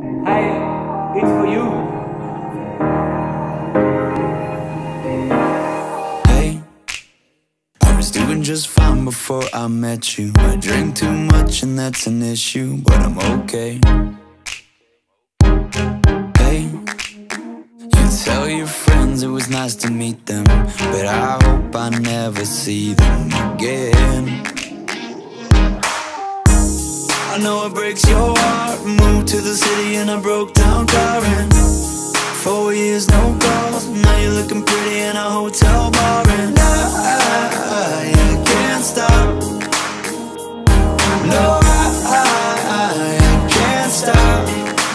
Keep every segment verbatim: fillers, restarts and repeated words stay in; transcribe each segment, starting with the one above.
Hi, it's for you. Hey, I was doing just fine before I met you. I drink too much and that's an issue, but I'm okay. Hey, you tell your friends it was nice to meet them, but I hope I never see them again. I know it breaks your heart. Moved to the city in a broke down car, and four years no calls. Now you're looking pretty in a hotel bar, and I, I can't stop. No, I, I, I can't stop.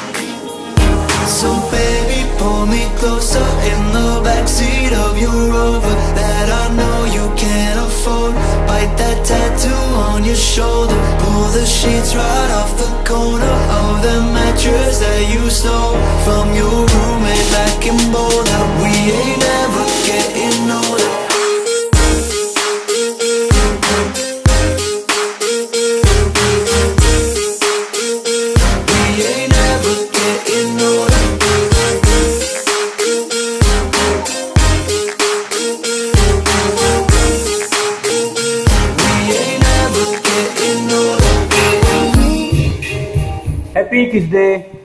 So baby, pull me closer in the backseat of your Rover that I know you can't afford. Bite that tattoo on your shoulder. Pull the sheets right off the corner of the mattress that you stole from your roommate back in Boulder. We ain't ever getting older. We ain't ever getting older. We ain't ever getting older. Happy Kiss Day.